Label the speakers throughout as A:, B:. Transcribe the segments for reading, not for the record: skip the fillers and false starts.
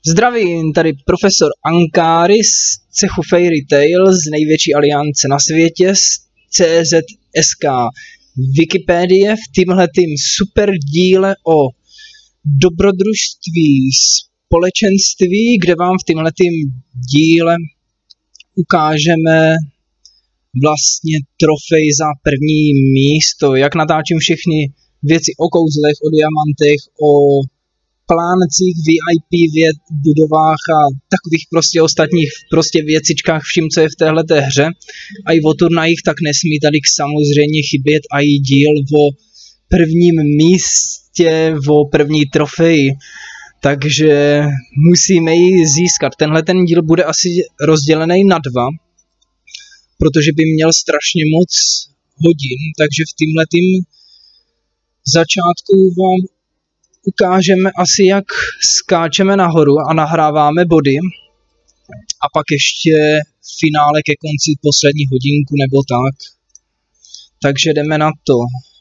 A: Zdravím, tady profesor Ankari z cechu Fairy Tail z největší aliance na světě, z CZSK Wikipedie v témhletým super díle o dobrodružství společenství, kde vám v témhletým díle ukážeme vlastně trofej za první místo, jak natáčím všechny věci o kouzlech, o diamantech, o pláncích, VIP budovách a takových prostě ostatních prostě věcičkách, vším, co je v téhleté hře. A i o turnajích tak nesmí tady samozřejmě chybět a i díl o prvním místě, o první trofeji. Takže musíme ji získat. Tenhle ten díl bude asi rozdělený na dva, protože by měl strašně moc hodin, takže v témhletým začátku vám ukážeme asi, jak skáčeme nahoru a nahráváme body a pak ještě finále ke konci poslední hodinku nebo tak. Takže jdeme na to.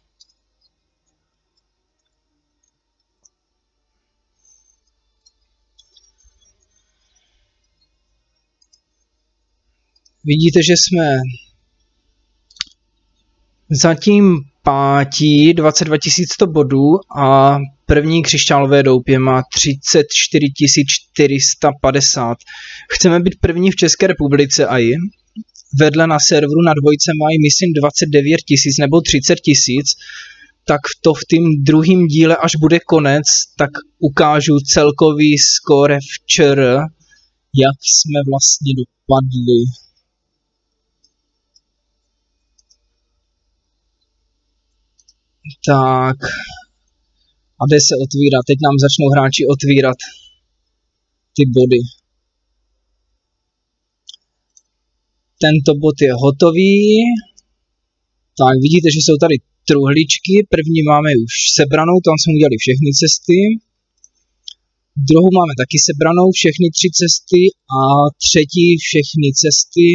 A: Vidíte, že jsme zatím pátí, 22 100 bodů a první křišťálové doupě má 34 450. Chceme být první v České republice a i vedle na serveru na dvojce mají myslím 29 000 nebo 30 000, tak to v tým druhým díle, až bude konec, tak ukážu celkový skóre včera, jak jsme vlastně dopadli. Tak, a jde se otvírat. Teď nám začnou hráči otvírat ty body. Tento bod je hotový. Tak, vidíte, že jsou tady truhličky. První máme už sebranou, tam jsme udělali všechny cesty. Druhou máme taky sebranou, všechny 3 cesty. A třetí všechny cesty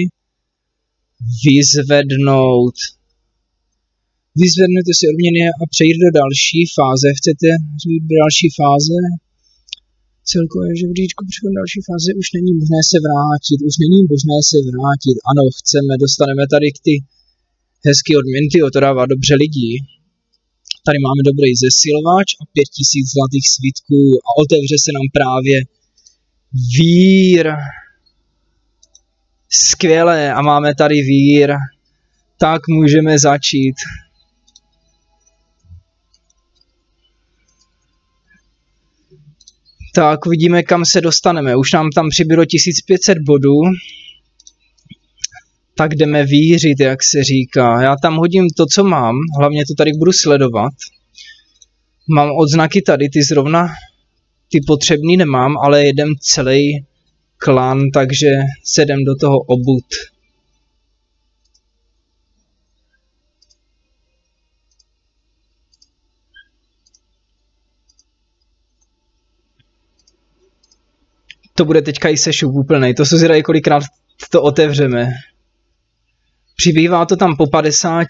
A: vyzvednout. Vyzvednete si odměny a přejít do další fáze. Chcete jít do další fáze? Celkové žebříčko přechod do další fáze už není možné se vrátit. Už není možné se vrátit. Ano, chceme, dostaneme tady ty hezký odměny, to dává dobře lidí. Tady máme dobrý zesilovač a 5000 zlatých svítků a otevře se nám právě vír. Skvělé, a máme tady vír. Tak můžeme začít. Tak vidíme, kam se dostaneme. Už nám tam přibylo 1500 bodů. Tak jdeme vířit, jak se říká. Já tam hodím to, co mám. Hlavně to tady budu sledovat. Mám odznaky tady, ty zrovna ty potřebný nemám, ale jedem celý klan, takže se jdem do toho obut. To bude teďka i sešup úplnej. To se zvědají, kolikrát to otevřeme. Přibývá to tam po 50.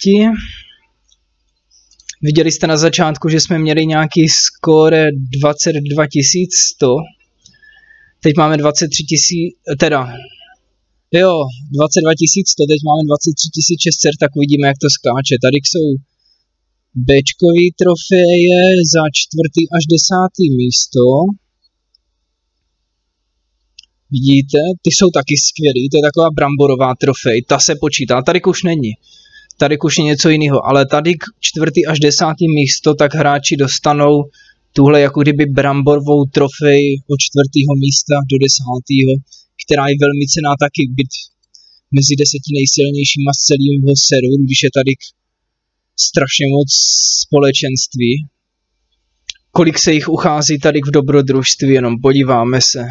A: Viděli jste na začátku, že jsme měli nějaký skóre 22 100. Teď máme 23 000, teda, jo, 22 100, teď máme 23 600, tak uvidíme, jak to skáče. Tady jsou Bčkový trofeje za 4. až 10. místo. Vidíte, ty jsou taky skvělý, to je taková bramborová trofej, ta se počítá, tady už není. Tady už je něco jiného, ale tady k 4. až 10. místo, tak hráči dostanou tuhle jako kdyby bramborovou trofej od 4. místa do 10., která je velmi cenná taky být mezi 10 nejsilnějšíma z celého serveru, když je tady strašně moc společenství. Kolik se jich uchází tady v dobrodružství, jenom podíváme se.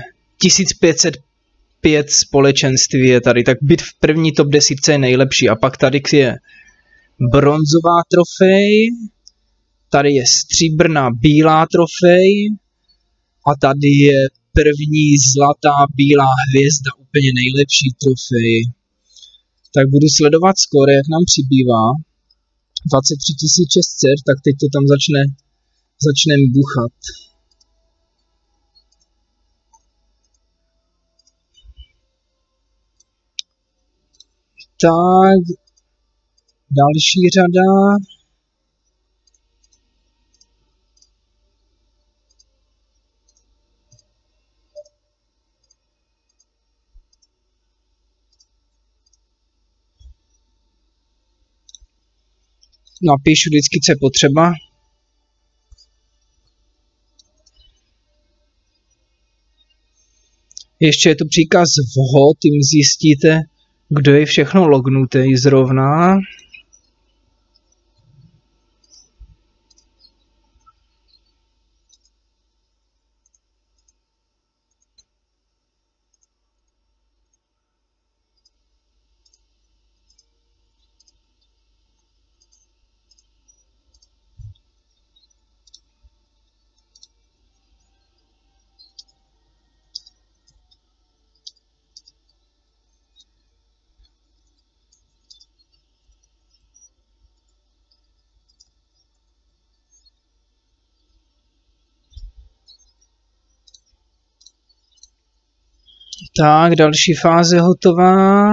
A: 1505 společenství je tady, tak být v první top 10 je nejlepší. A pak tady je bronzová trofej, tady je stříbrná bílá trofej a tady je první zlatá bílá hvězda, úplně nejlepší trofej. Tak budu sledovat skóre, jak nám přibývá. 23 600, tak teď to tam začne buchat. Tak, další řada. Napíšu vždycky, co je potřeba. Ještě je tu příkaz vhod, tím zjistíte, kdo je všechno lognutý zrovna. Tak, další fáze hotová.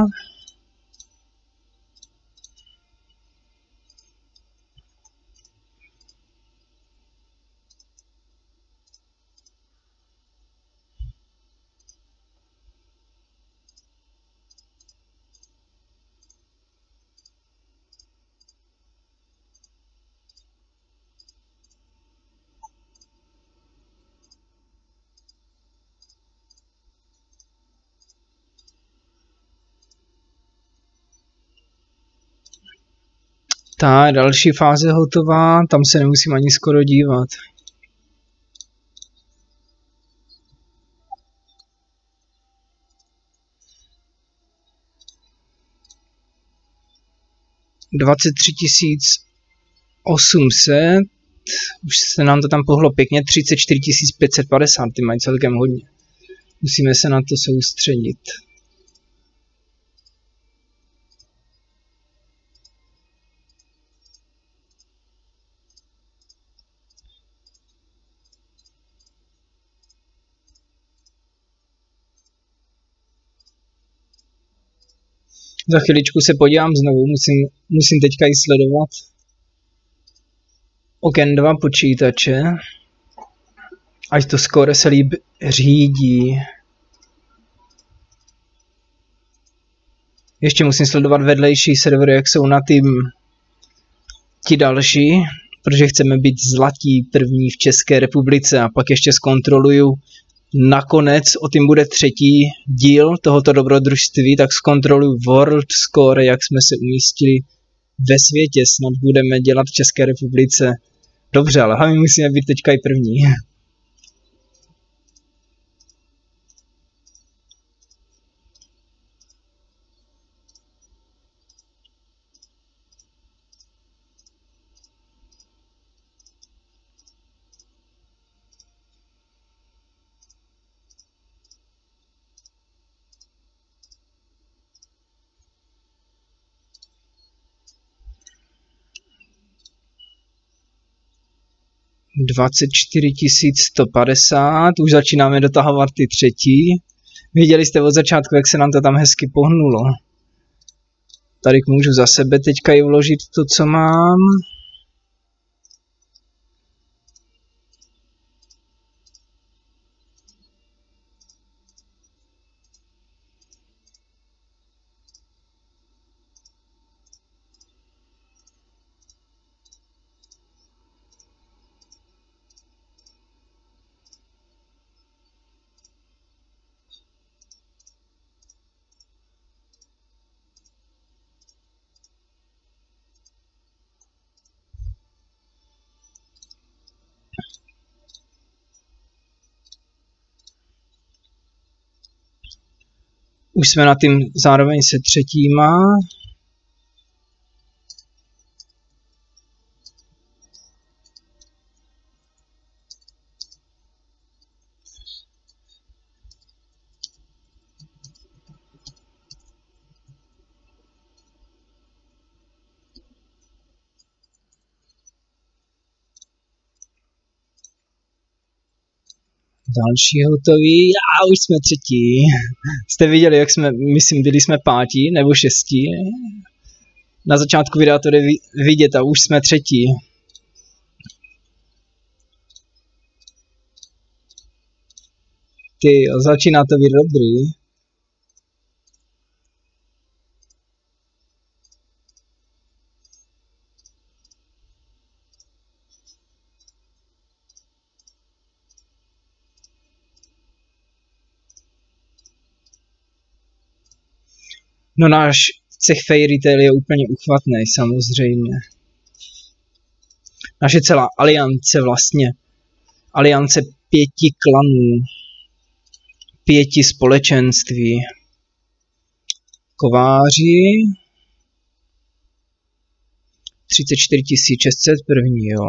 A: Tak, další fáze hotová, tam se nemusím ani skoro dívat. $23,800, už se nám to tam pohlo pěkně, 34,550, ty mají celkem hodně. Musíme se na to soustředit. Za chviličku se podívám znovu, musím teďka i sledovat oken 2 počítače, ať to skoro se líp řídí. Ještě musím sledovat vedlejší servery, jak jsou na tým ti další, protože chceme být zlatí první v České republice a pak ještě zkontroluju. Nakonec o tím bude třetí díl tohoto dobrodružství, tak zkontroluji World Score, jak jsme se umístili ve světě. Snad budeme dělat v České republice dobře, ale hlavně musíme být teďka i první. $24,150, už začínáme dotahovat ty třetí. Viděli jste od začátku, jak se nám to tam hezky pohnulo. Tady můžu za sebe teďka i vložit to, co mám. Už jsme na tím zároveň se třetíma. Další hotový. A už jsme třetí. Jste viděli, jak jsme, myslím, byli jsme pátí nebo šestí. Na začátku videa to jde vidět a už jsme třetí. Ty, začíná to být dobrý. No náš cech Fairy Tail je úplně uchvatný, samozřejmě. Naše celá aliance vlastně. Aliance 5 klanů. 5 společenství. Kováři. 34 600 první, jo.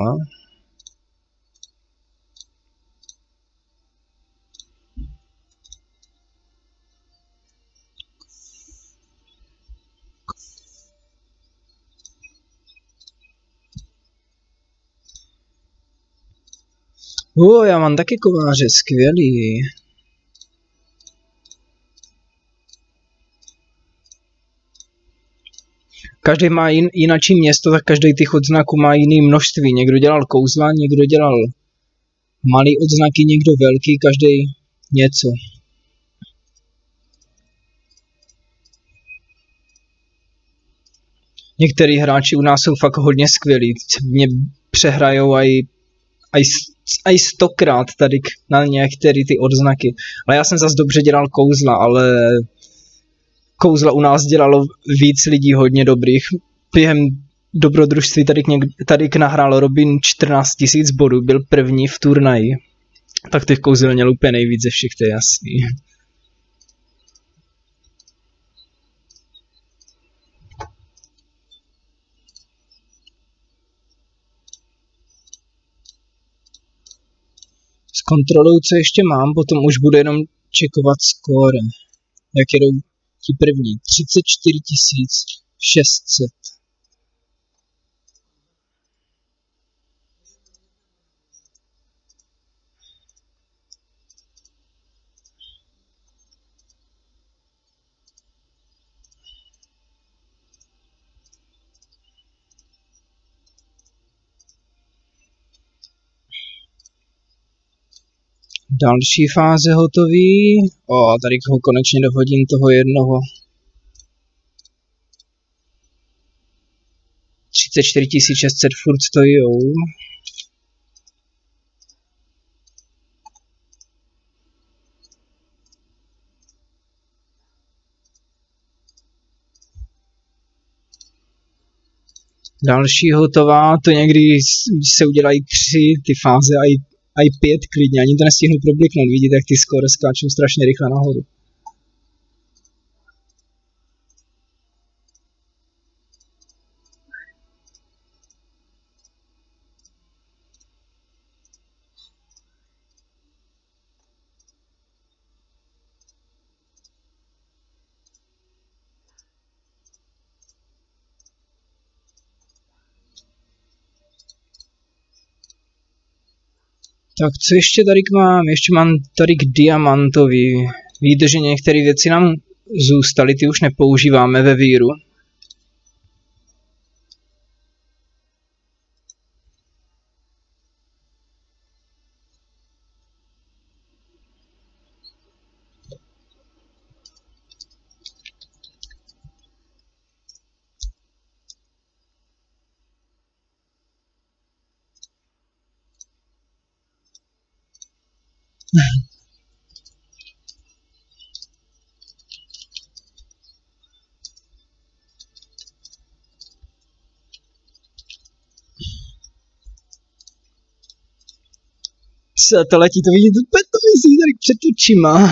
A: Já mám taky kováře, skvělý. Každý má jinačí město, tak každý těch odznaků má jiný množství. Někdo dělal kouzla, někdo dělal malý odznaky, někdo velký, každý něco. Některý hráči u nás jsou fakt hodně skvělí. Mě přehrajou aj 100krát tady na některé ty odznaky. Ale já jsem zas dobře dělal kouzla, ale kouzla u nás dělalo víc lidí hodně dobrých. Během dobrodružství tady nahrál Robin 14 000 bodů, byl první v turnaji. Tak těch kouzel měl úplně nejvíc ze všech, to je jasný. S kontrolou, co ještě mám, potom už budu jenom čekovat skóre. Jak jedou ti první. 34 600. Další fáze hotový. Tady ho konečně dohodím toho jednoho. 34 600 furt stojou. Další hotová, to někdy se udělají 3 ty fáze a i 5 klidně, ani to nestihnu probliknout, vidíte, jak ty skóre skáčou strašně rychle nahoru. Tak co ještě tady mám? Ještě mám tady diamantový. Víte, že některé věci nám zůstaly, ty už nepoužíváme ve víru. To letí, to vidíte, to vysí tady před očima.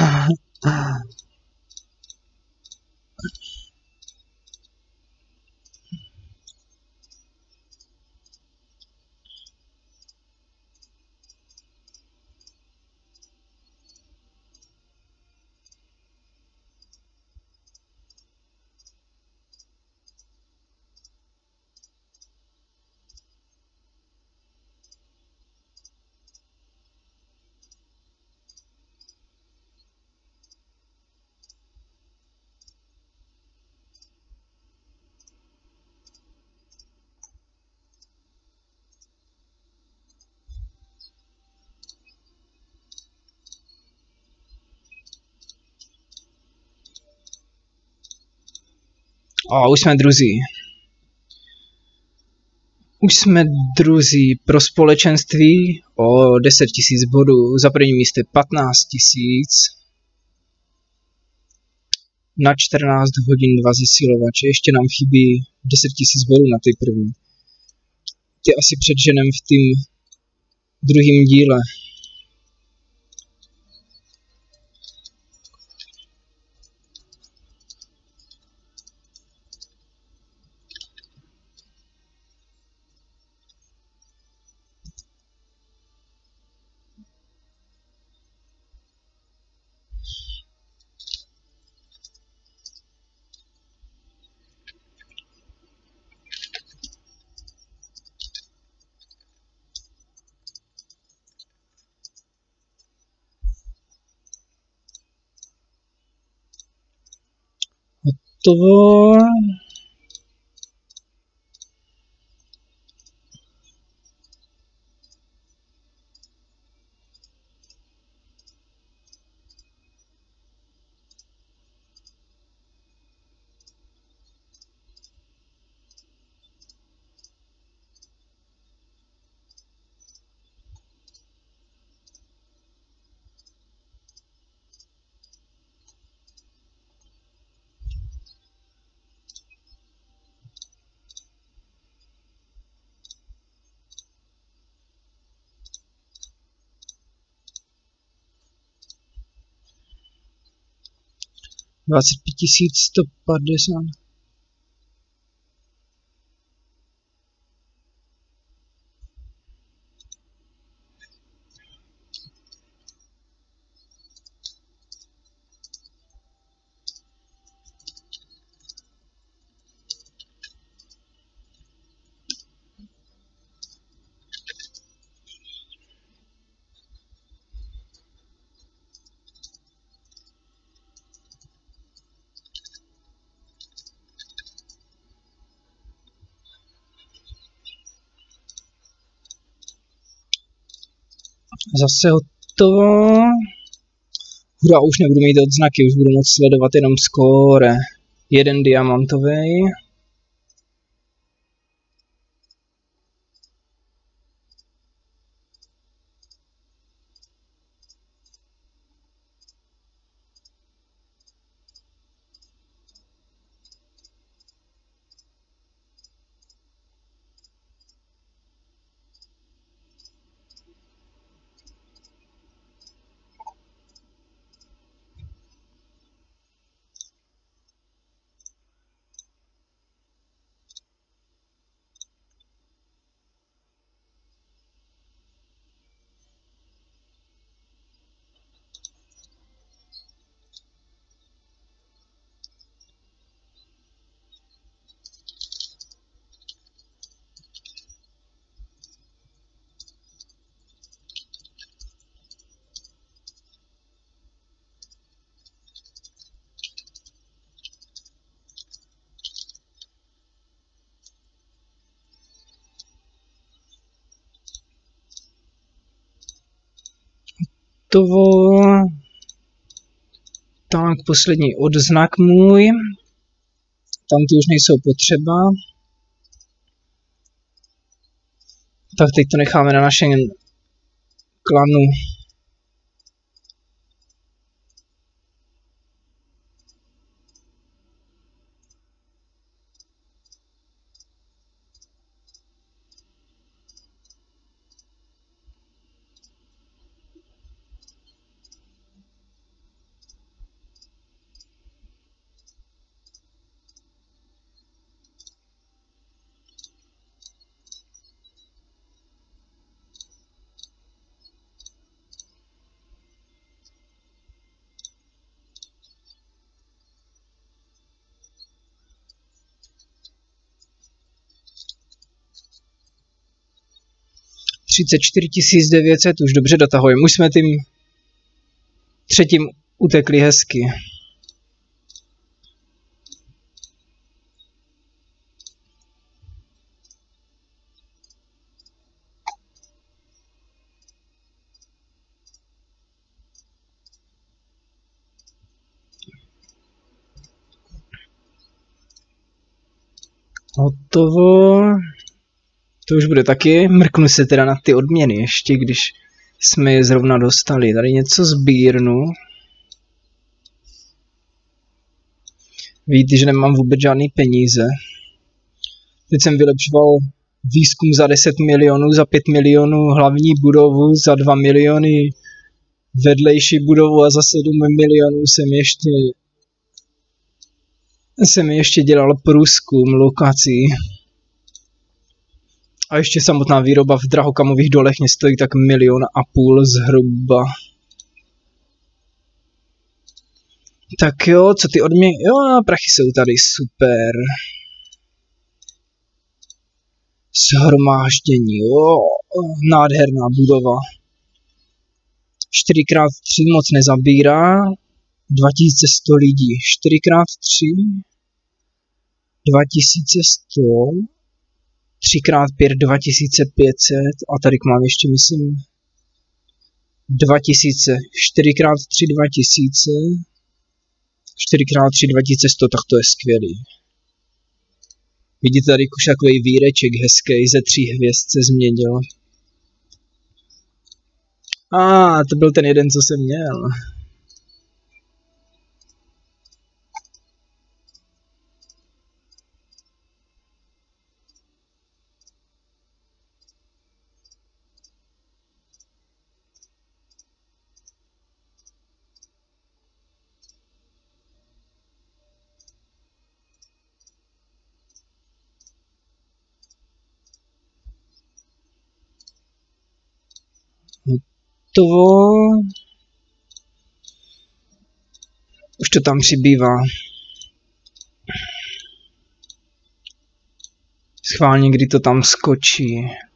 A: A už jsme druzí. Už jsme druzí pro společenství o 10 000 bodů. Za první místo 15 000. Na 14 hodin 2 zesilovače. Ještě nám chybí 10 000 bodů na ty první. Ty asi předženem v tým druhým díle. Hotovo. Dvacet 150. Zase hotovo. Hurá, už nebudu mít odznaky, už budu moct sledovat jenom skóre. Jeden diamantový. Hotovo. Tak, poslední odznak můj. Tam ty už nejsou potřeba. Tak teď to necháme na našem klanu. $34 900, už dobře dotahujeme. Už jsme tím třetím utekli hezky. Hotovo. To už bude taky. Mrknu se teda na ty odměny ještě, když jsme je zrovna dostali. Tady něco sbírnu. Víte, že nemám vůbec žádný peníze. Teď jsem vylepšoval výzkum za 10 milionů, za 5 milionů hlavní budovu, za 2 miliony vedlejší budovu a za 7 milionů jsem ještě dělal průzkum lokací. A ještě samotná výroba v Drahokamových dolech mě stojí tak 1,5 milionu zhruba. Tak jo, co ty odměny? Jo, prachy jsou tady, super. Shromáždění, jo, nádherná budova. 4x3 moc nezabírá. 2100 lidí. 4x3 2100. 3x5 2500. A tady mám ještě, myslím, 2000. 4x3 2000. 4x3 2100, tak to je skvělý. Vidíte tady už takový výreček hezký, ze 3 hvězd se změnil. To byl ten jeden, co jsem měl. Už to tam přibývá. Schválně, kdy to tam skočí.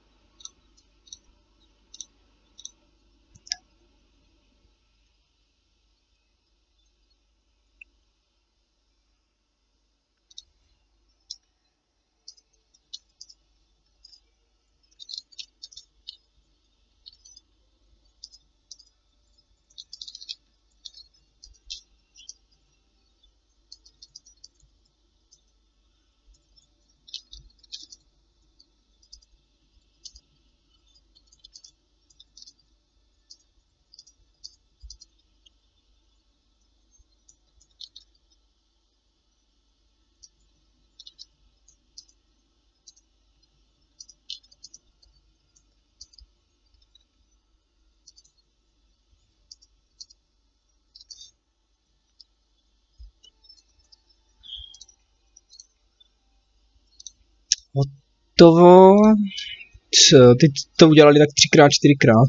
A: Hotovo. Co? Teď to udělali tak 3x, 4x.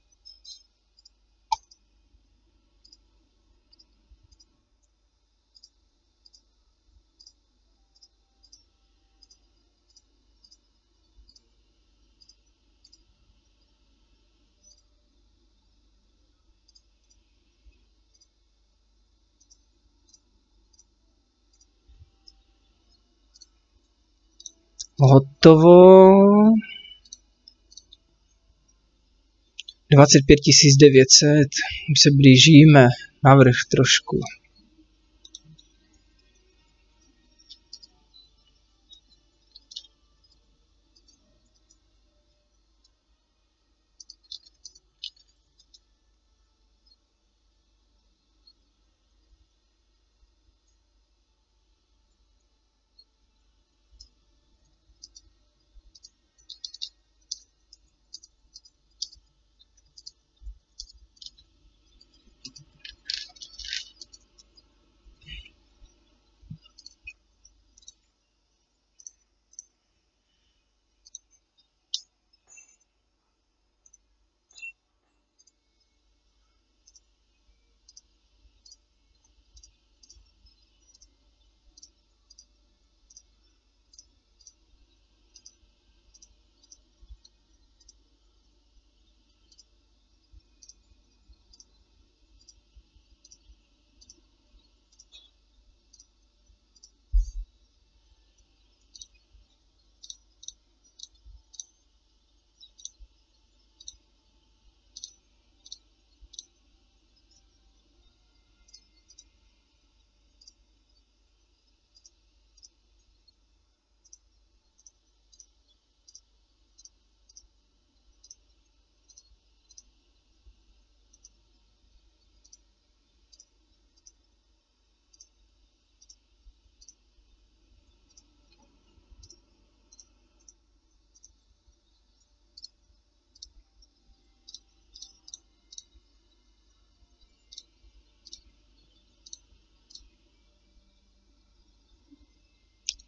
A: Hotovo. 25 900. Už se blížíme. Navrch trošku.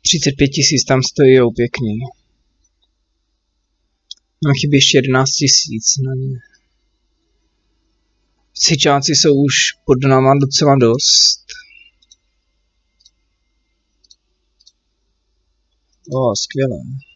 A: 35 000 tam stojí pěkně. Nám chybí ještě 11 000 na ně. Sičáci jsou už pod náma docela dost. Skvělé.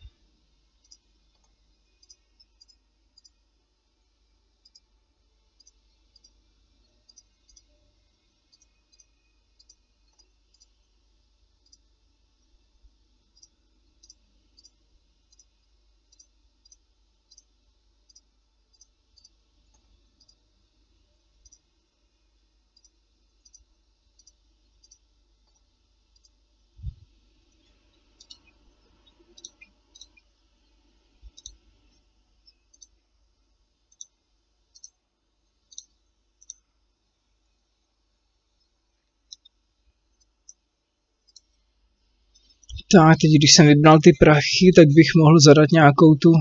A: Tak, teď když jsem vybral ty prachy, tak bych mohl zadat nějakou tu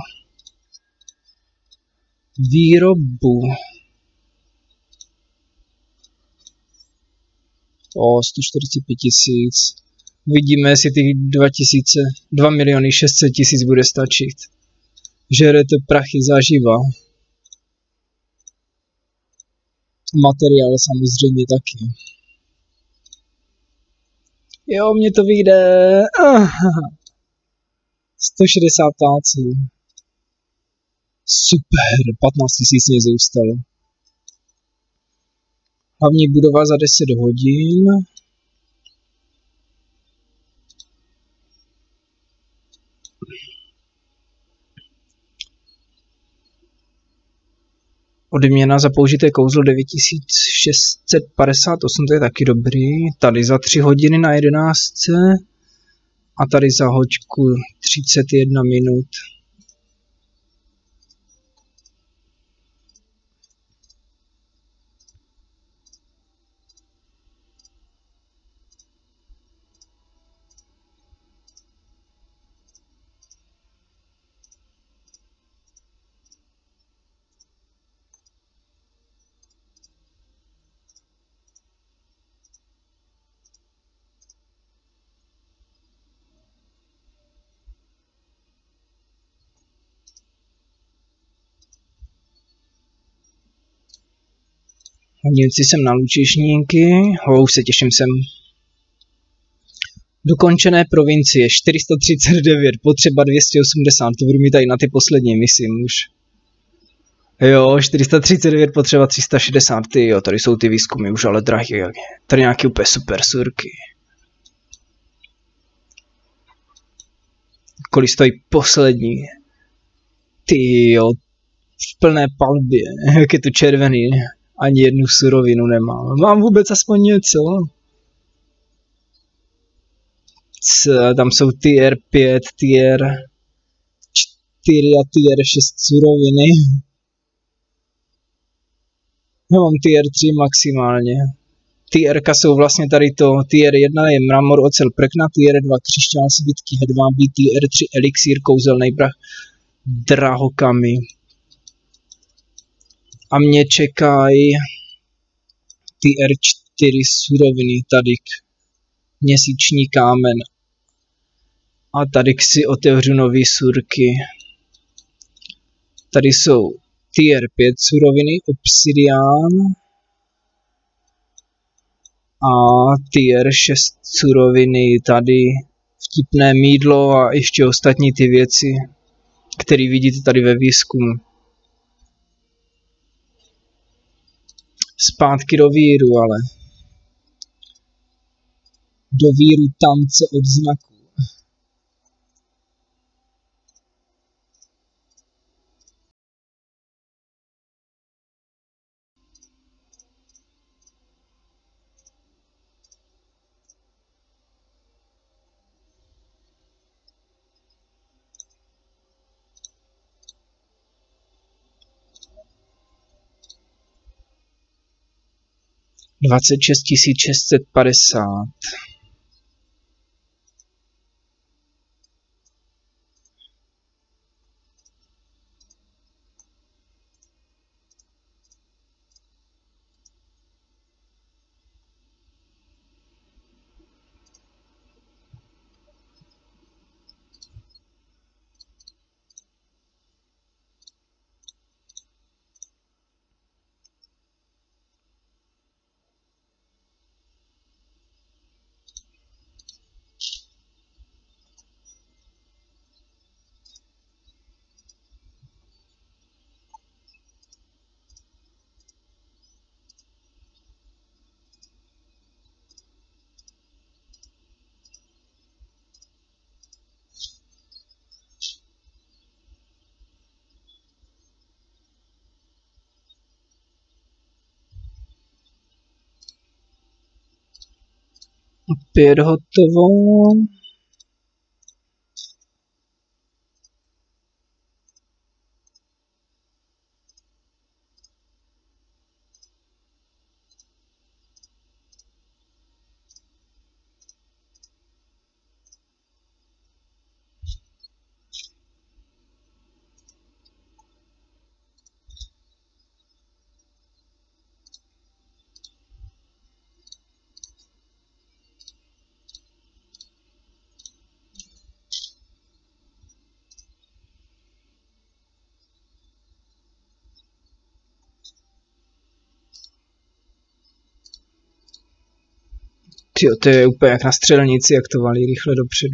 A: výrobu. 145 000. Vidíme, jestli těch 2 600 000 bude stačit. Žerete prachy zaživa. Materiál samozřejmě taky. Jo, mně to vyjde. 160 táců. Super, 15 000 mě zůstalo. Hlavní budova za 10 hodin. Odměna za použité kouzlo 9658, to je taky dobrý. Tady za 3 hodiny na 11. A tady za hoďku 31 minut. Hodím si sem na lučišníky, už se těším sem. Dokončené provincie 439, potřeba 280, to budu mít tady na ty poslední, myslím už. Jo, 439, potřeba 360, jo, tady jsou ty výzkumy už ale drahé, tady nějaký úplně super surky. Kolik stojí poslední? Jo, v plné palbě, jak je to červený. Ani jednu surovinu nemám. Mám vůbec aspoň něco? Tam jsou tier 5, tier 4 a tier 6 suroviny. Já mám tier 3 maximálně. Tierka jsou vlastně tady to. Tier 1 je mramor, ocel, prkna, tier 2 křišťál, svitky, hedvábí, tier 3 elixír, kouzelnej prach, drahokamy. A mě čekají tier 4 suroviny, tady měsíční kámen. A tady si otevřu nový surky. Tady jsou tier 5 suroviny, obsidián. A tier 6 suroviny, tady vtipné mýdlo a ještě ostatní ty věci, které vidíte tady ve výzkumu. Zpátky do víru, ale do víru tance od znaku. Dvacet 650. Opět hotovo. Tyjo, to je úplně jak na střelnici, jak to valí rychle dopředu.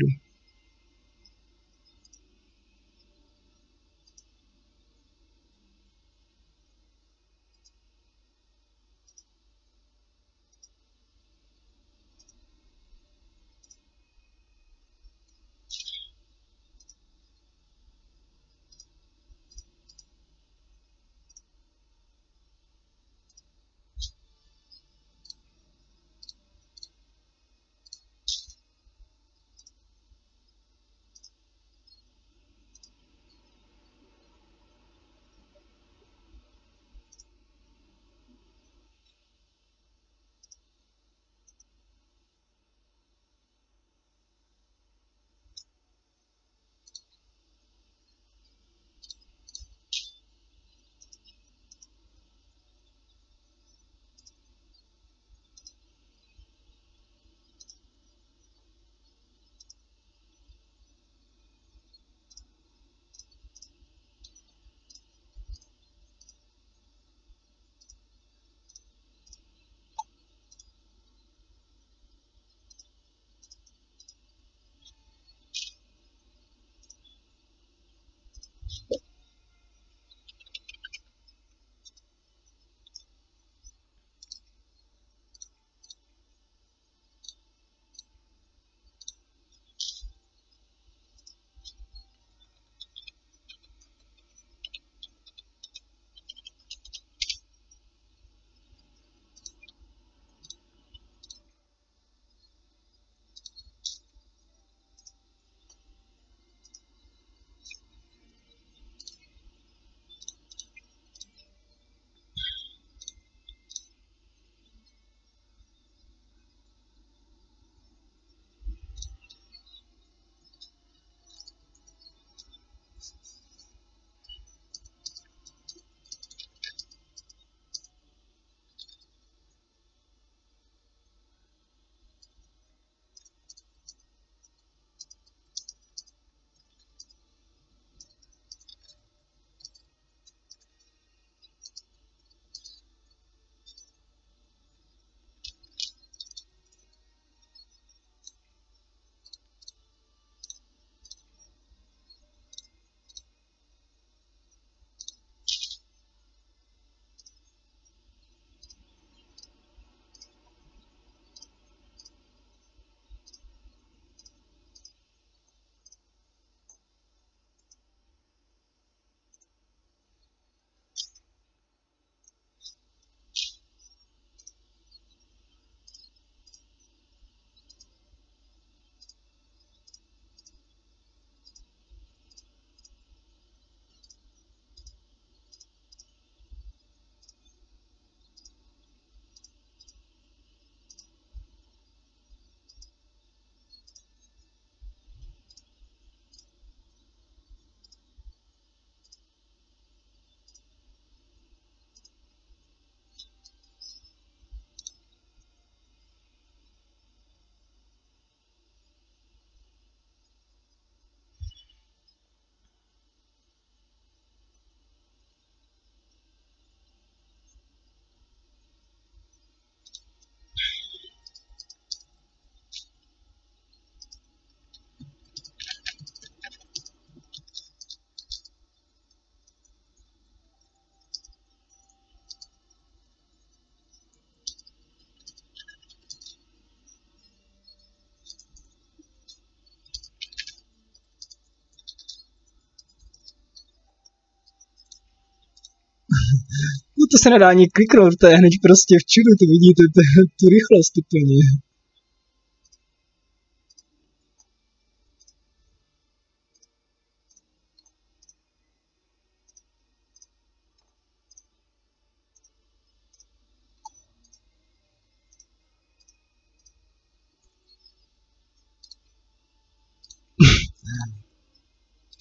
A: No to se nedá ani kliknout, to je hned prostě v čudu, to vidíte, tu rychlost úplně.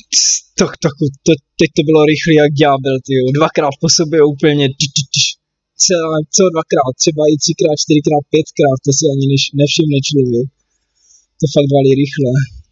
A: Teď to bylo rychle jak ďábel, tyjo. Dvakrát po sobě úplně co dvakrát, třeba i 3x, 4x, 5x, to si ani nevšimne člověk. To fakt valí rychle.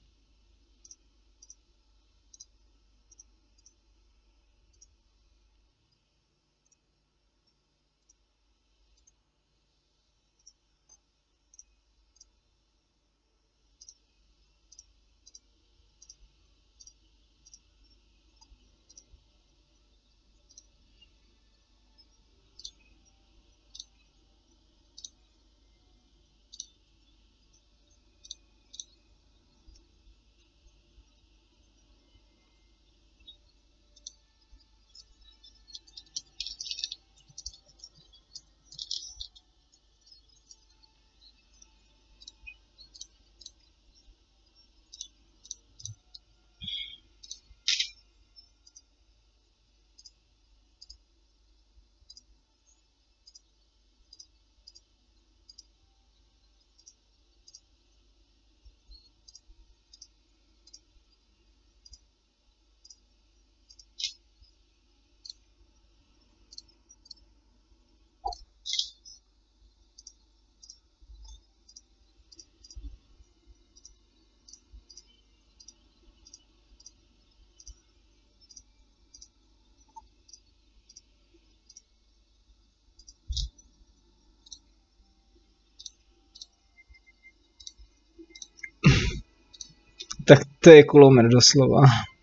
A: Tak to je kulomet doslova.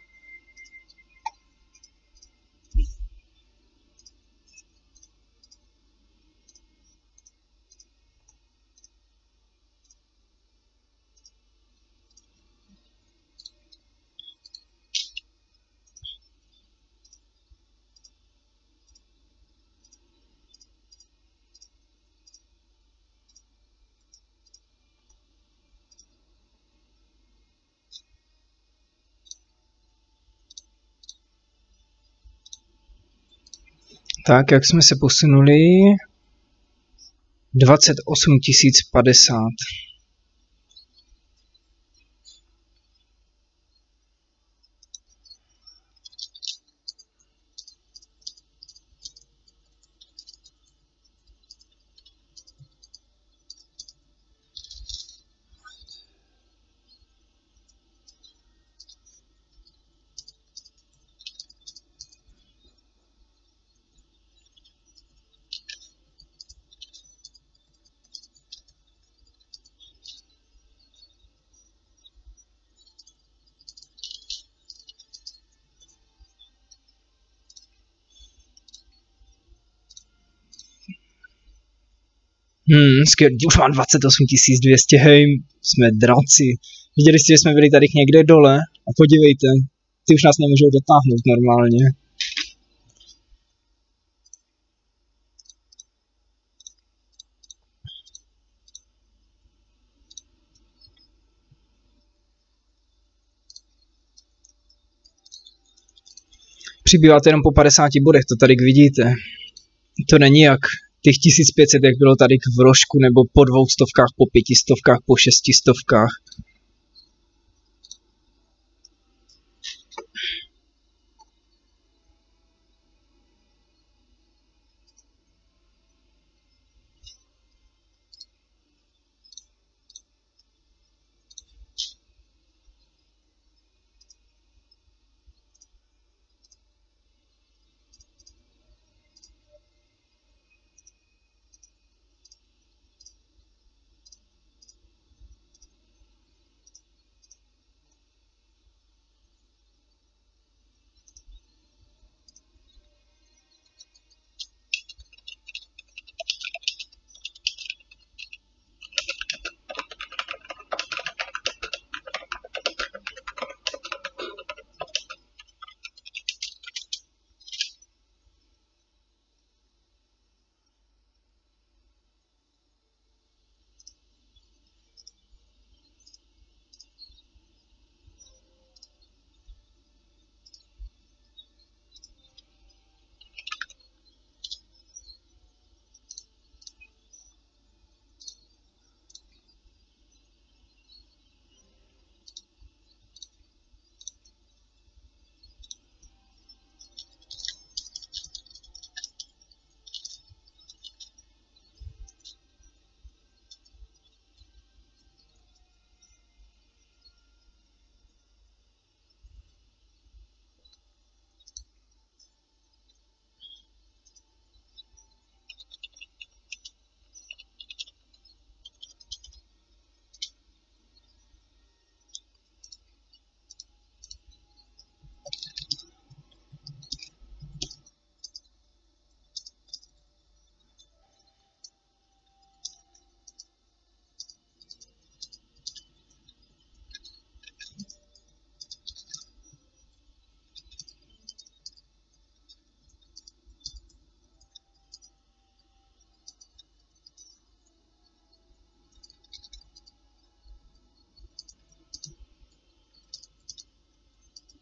A: Tak, jak jsme se posunuli? 28 050. Skvělý, už mám 28 200, hej, jsme draci. Viděli jste, že jsme byli tady někde dole a podívejte, ty už nás nemůžou dotáhnout normálně. Přibýváte jenom po 50 bodech, to tady vidíte. To není jak těch 1500, jak bylo tady v rožku, nebo po 200, po 500, po 600.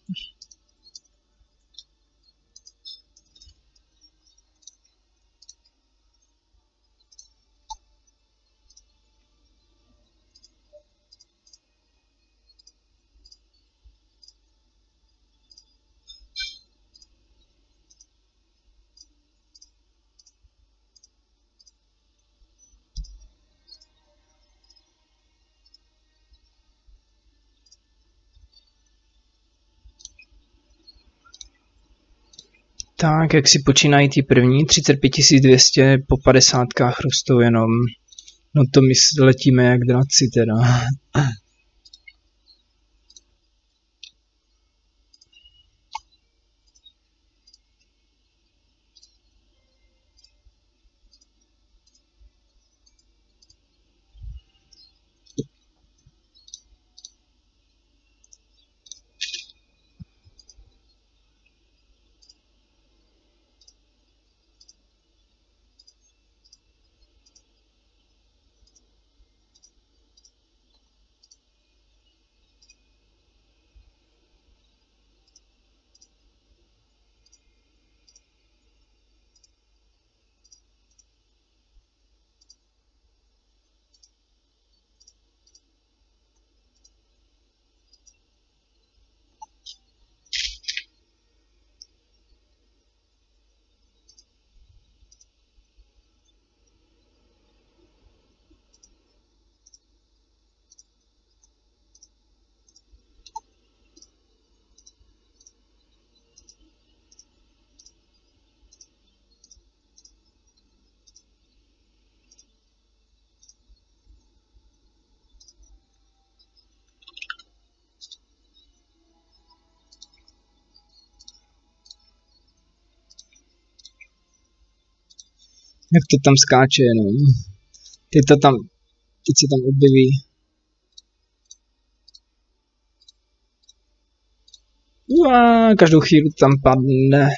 A: Tak, jak si počínají ty první? 35 200 po 50 rostou jenom. No to my letíme jak draci teda. Jak to tam skáče jenom. Teď se tam objeví. Každou chvíli tam padne.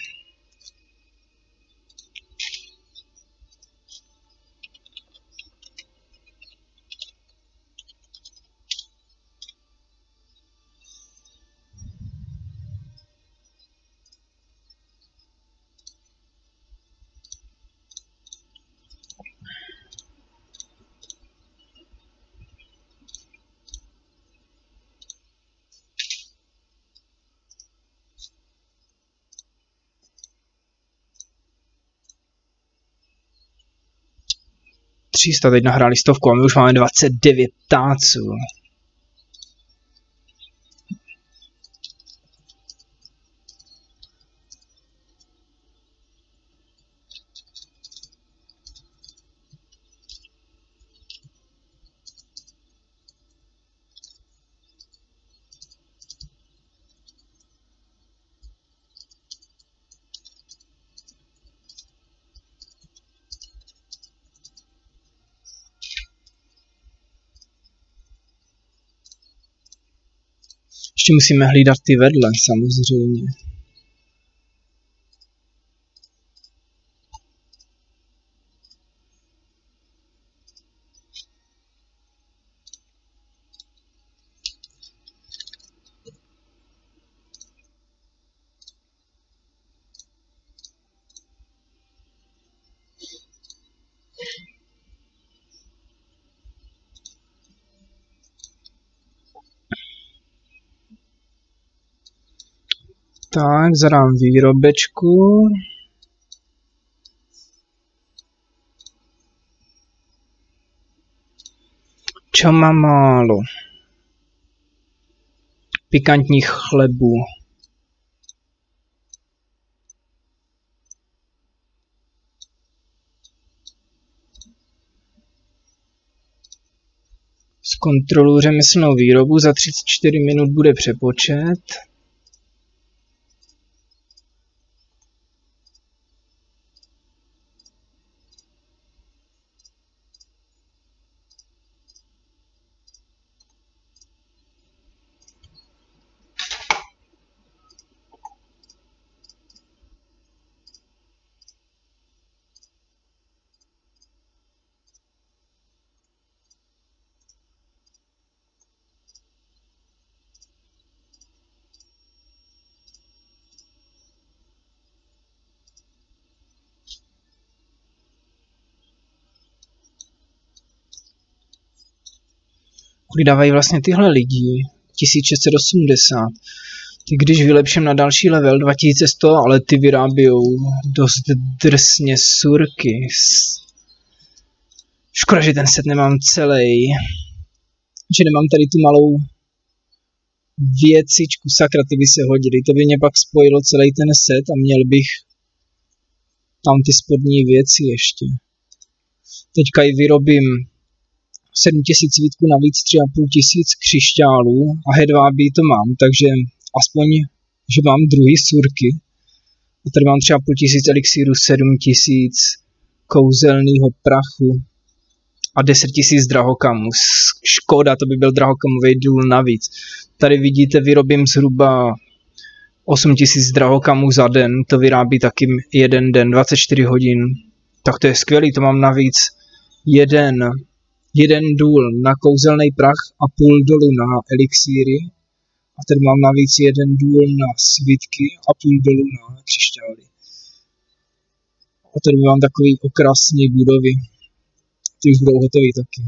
A: Teď nahráli 100 a my už máme 29 táců. Ještě musíme hlídat ty vedle, samozřejmě. Tak, zadám výrobečku. Čo mám málo? Pikantních chlebů. Zkontroluji řemeslnou výrobu, za 34 minut bude přepočet. Kolik dávají vlastně tyhle lidi? 1680. Ty když vylepším na další level 2100, ale ty vyrábějou dost drsně surky. Škoda, že ten set nemám celý. Že nemám tady tu malou věcičku, sakra, ty by se hodily. To by mě pak spojilo celý ten set a měl bych tam ty spodní věci ještě. Teďka i vyrobím 7000 svítků, navíc 3500 křišťálů a hedvábí to mám, takže aspoň, že mám druhý surky. A tady mám 3500 elixíru, 7000 kouzelného prachu a 10 000 drahokamů. Škoda, to by byl drahokamový důl navíc. Tady vidíte, vyrobím zhruba 8000 drahokamů za den, to vyrábí taky jeden den, 24 hodin. Tak to je skvělý, to mám navíc jeden důl na kouzelný prach a půl dolu na elixíry. A tady mám navíc jeden důl na svitky a půl dolu na křišťály. A tady mám takový okrasný budovy. Ty už budou hotový taky.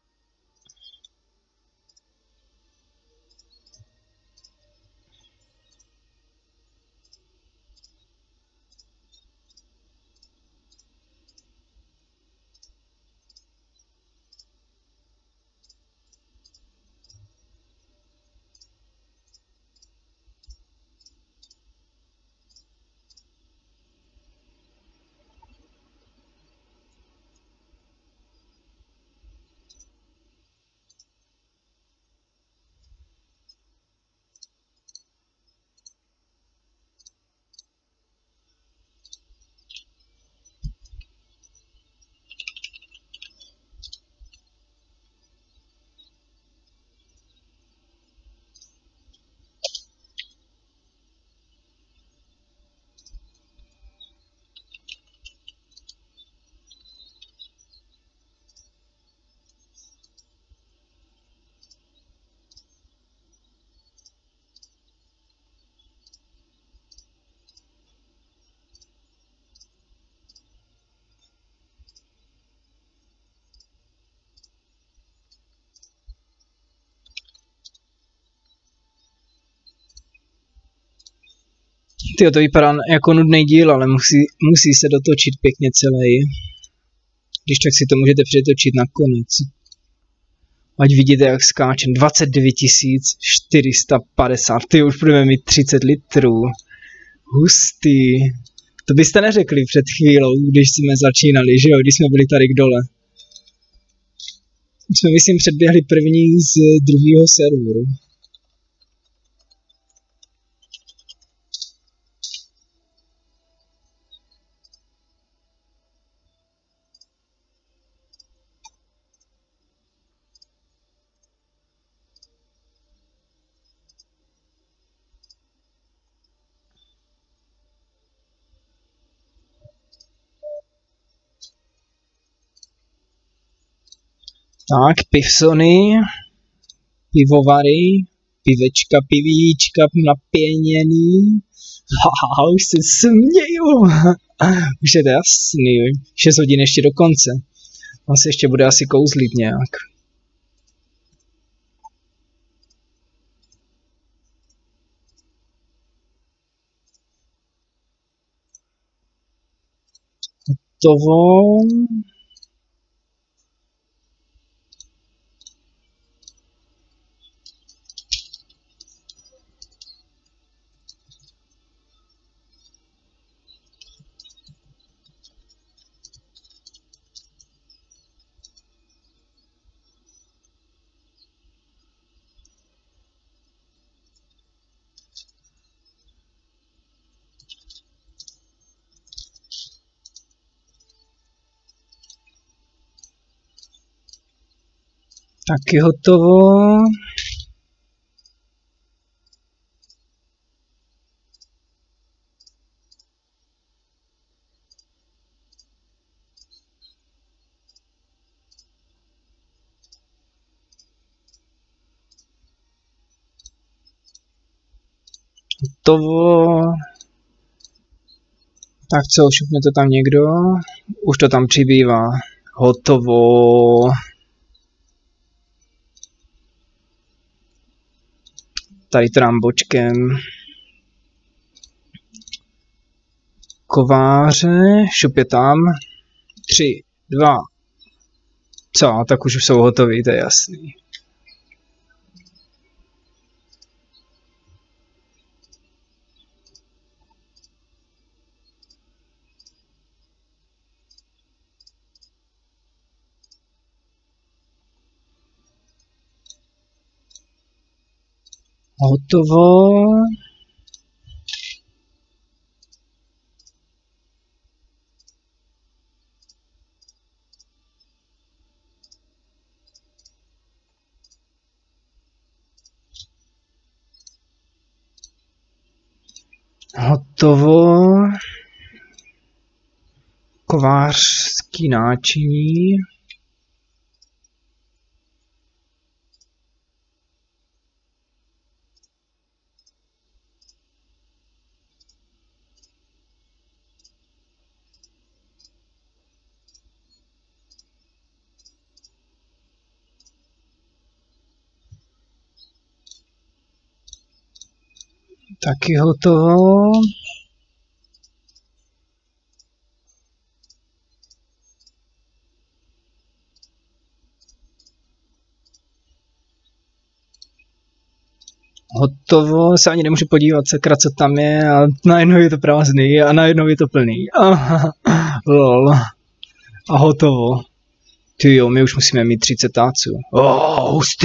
A: Tyjo, to vypadá jako nudný díl, ale musí se dotočit pěkně celý. Když tak si to můžete přetočit na konec. Ať vidíte, jak skáčem. 29 450. Ty už budeme mít 30 litrů. Hustý. To byste neřekli před chvílou, když jsme začínali, že jo? Když jsme byli tady dole. Jsme, myslím, předběhli první z druhého serveru. Tak, pivsony, pivovary, pivečka, pivíčka napěněný. Haha, už se směju. Už je to jasný, 6 hodin ještě do konce. On se ještě bude asi kouzlit nějak. Hotovo. Taky hotovo. Hotovo. Tak co, šupne to tam někdo? Už to tam přibývá. Hotovo. Tady to dám bočkem. Kováře, šup je tam. 3, 2. Co, tak už jsou hotový, to je jasný. Hotovo. Hotovo. Kovářský náčiní. Taky hotovo. Hotovo, se ani nemůžu podívat, sakra, co tam je, a najednou je to prázdný a najednou je to plný. Aha, lol. A hotovo. Ty jo, my už musíme mít 30 táců. Hustý.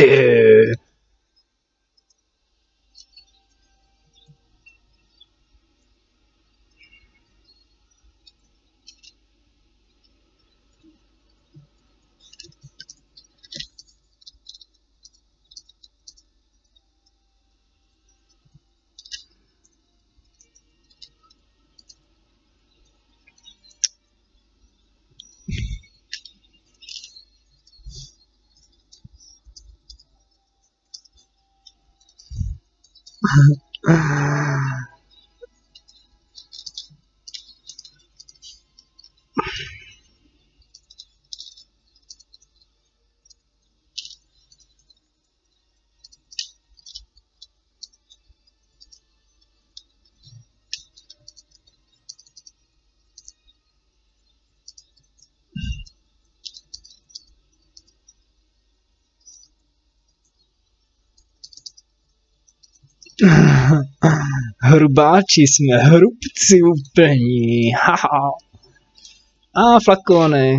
A: Hrubáči jsme, hrubci úplní, haha. A flakonek.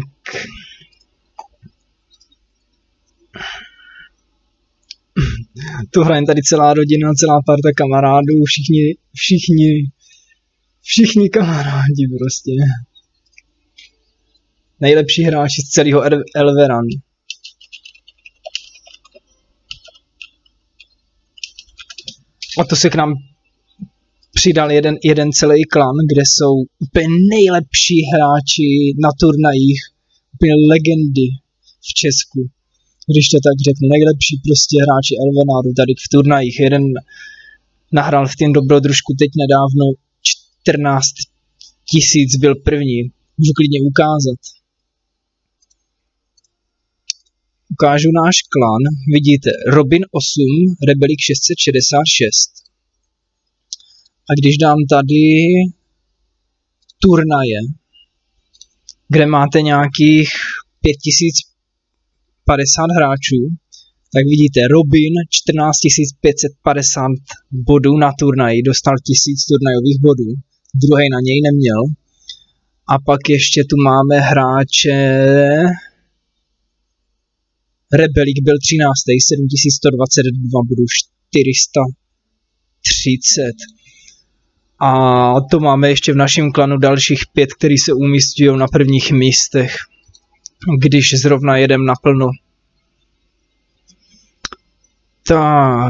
A: Tu hrajem tady celá rodina, celá parta kamarádů, všichni kamarádi prostě. Nejlepší hráči z celého Elveran. A to se k nám přidal jeden celý klan, kde jsou úplně nejlepší hráči na turnajích, úplně legendy v Česku. Když to tak řeknu, nejlepší prostě hráči Elvenaru tady v turnajích. Jeden nahrál v tom dobrodružku teď nedávno 14 000 byl první. Můžu klidně ukázat. Ukážu náš klan. Vidíte, Robin 8, Rebelik 666. A když dám tady turnaje, kde máte nějakých 5050 hráčů, tak vidíte Robin 14 550 bodů na turnaji, dostal 1000 turnajových bodů, druhý na něj neměl. A pak ještě tu máme hráče Rebelik byl 13. 7122 bodů, 430. A to máme ještě v našem klanu dalších 5, který se umístují na prvních místech, když zrovna jedem naplno. Tak.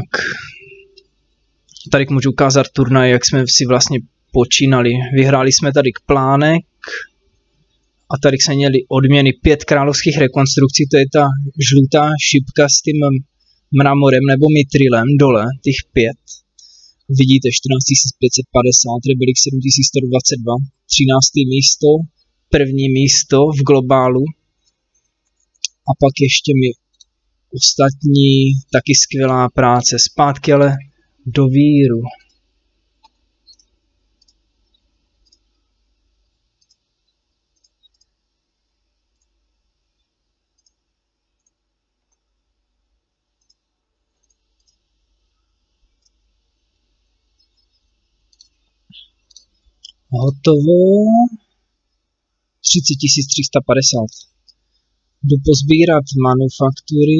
A: Tady můžu ukázat turnaj, jak jsme si vlastně počínali. Vyhráli jsme tady k plánek a tady jsme měli odměny 5 královských rekonstrukcí, to je ta žlutá šipka s tím mramorem nebo mitrilem dole, těch 5. Vidíte 14 550, Rebelik 7122, 13. místo, první místo v globálu. A pak ještě mi ostatní, taky skvělá práce. Zpátky ale do víru. Hotovo. 30 350. Jdu pozbírat manufaktury.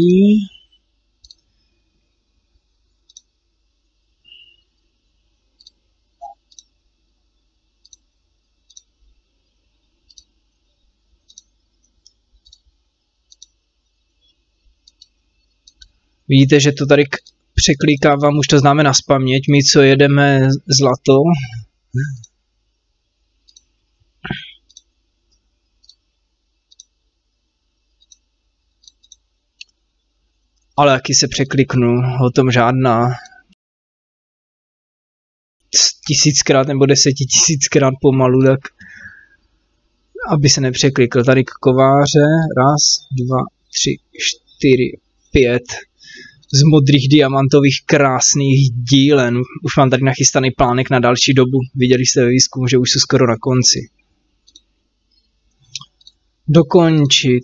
A: Vidíte, že to tady překlikávám, už to známe nazpaměť, my co jedeme zlato. Ale jaký se překliknu, o tom žádná. 1000krát nebo 10 000krát pomalu, tak aby se nepřeklikl. Tady k kováře, 1, 2, 3, 4, 5 z modrých diamantových krásných dílen. Už mám tady nachystaný plánek na další dobu. Viděli jste ve výzkumu, že už jsou skoro na konci. Dokončit.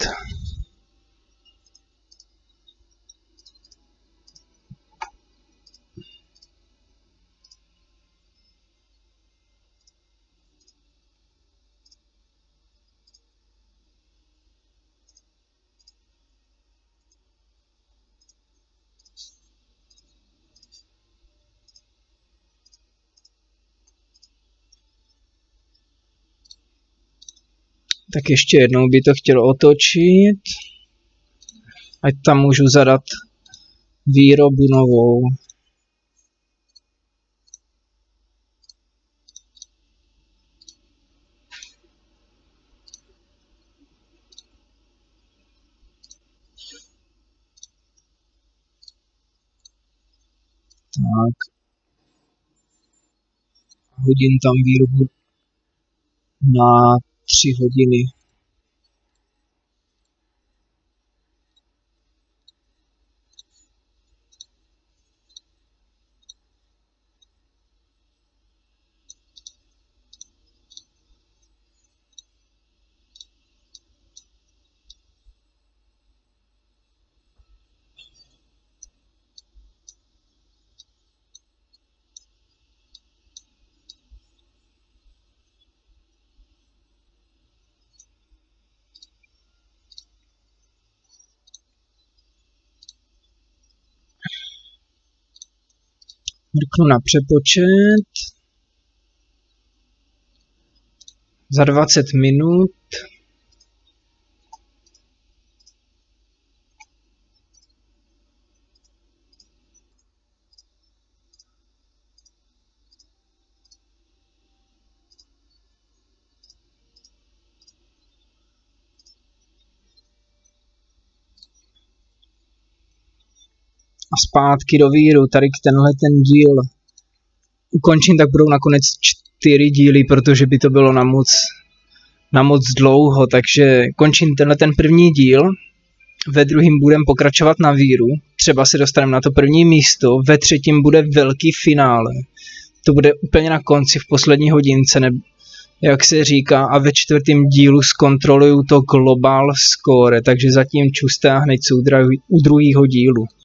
A: Tak ještě jednou by to chtělo otočit. Ať tam můžu zadat výrobu novou. Tak. Hodím tam výrobu na 3 hodiny. Mrknu na přepočet. Za 20 minut. A zpátky do víru, tady tenhle ten díl ukončím, tak budou nakonec 4 díly, protože by to bylo na moc dlouho, takže končím tenhle ten první díl, ve druhém budem pokračovat na víru, třeba se dostaneme na to první místo, ve třetím bude velký finále, to bude úplně na konci v poslední hodince, jak se říká, a ve čtvrtém dílu zkontroluju to global score, takže zatím čuste a hned jsou u druhého dílu.